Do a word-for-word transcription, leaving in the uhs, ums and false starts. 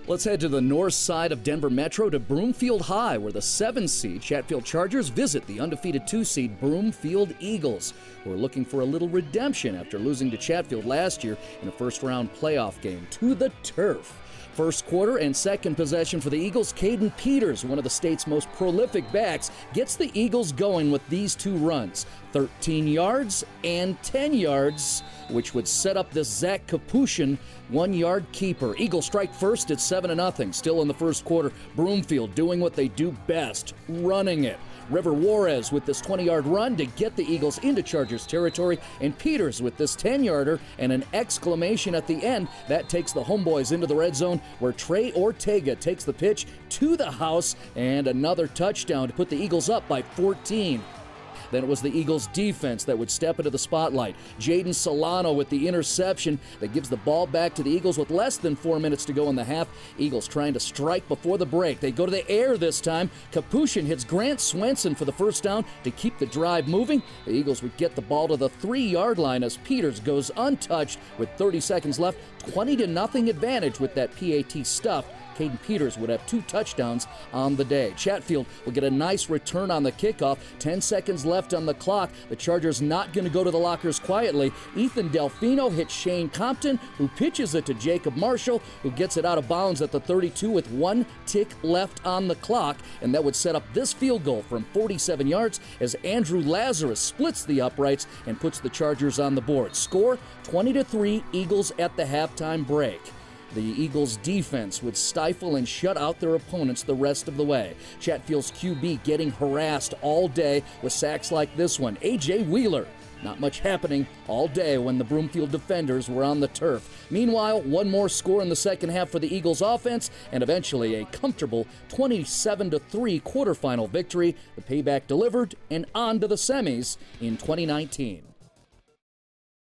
Let's head to the north side of Denver Metro to Broomfield High, where the seven seed Chatfield Chargers visit the undefeated two seed Broomfield Eagles, who are looking for a little redemption after losing to Chatfield last year in a first-round playoff game to the turf. First quarter and second possession for the Eagles, Caden Peters, one of the state's most prolific backs, gets the Eagles going with these two runs, thirteen yards and ten yards, which would set up this Zach Kapushin one-yard keeper. Eagles strike first at seven to nothing. Still in the first quarter, Broomfield doing what they do best, running it. River Juarez with this twenty-yard run to get the Eagles into Chargers territory, and Peters with this ten-yarder and an exclamation at the end. That takes the homeboys into the red zone, where Trey Ortega takes the pitch to the house, and another touchdown to put the Eagles up by fourteen. Then it was the Eagles' defense that would step into the spotlight. Jaden Solano with the interception that gives the ball back to the Eagles with less than four minutes to go in the half. Eagles trying to strike before the break. They go to the air this time. Kapushin hits Grant Swenson for the first down to keep the drive moving. The Eagles would get the ball to the three-yard line as Peters goes untouched with thirty seconds left. twenty to nothing advantage with that P A T stuff. Caden Peters would have two touchdowns on the day. Chatfield will get a nice return on the kickoff. ten seconds left on the clock. The Chargers not going to go to the lockers quietly. Ethan Delfino hits Shane Compton, who pitches it to Jacob Marshall, who gets it out of bounds at the thirty-two with one tick left on the clock, and that would set up this field goal from forty-seven yards as Andrew Lazarus splits the uprights and puts the Chargers on the board. Score twenty to three, Eagles at the halftime break. The Eagles' defense would stifle and shut out their opponents the rest of the way. Chatfield's Q B getting harassed all day with sacks like this one. A J Wheeler. Not much happening all day when the Broomfield defenders were on the turf. Meanwhile, one more score in the second half for the Eagles' offense, and eventually a comfortable twenty-seven to three quarterfinal victory. The payback delivered and on to the semis in twenty nineteen.